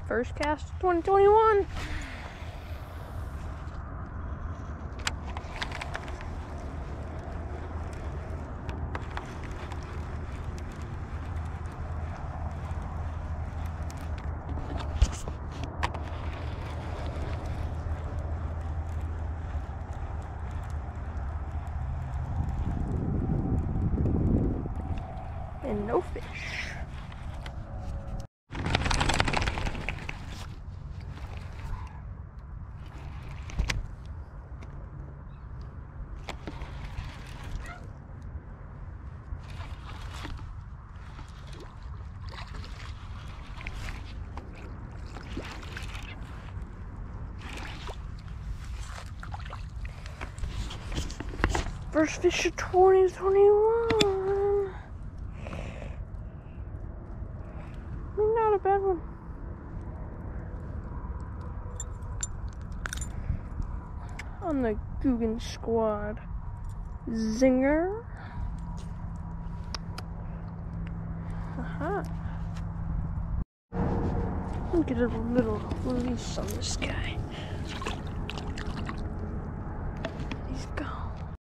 First cast of 2021. And no fish. First fish of 2021. Not a bad one. On the Googan squad. Zinger. Aha. Let me get a little release on this guy.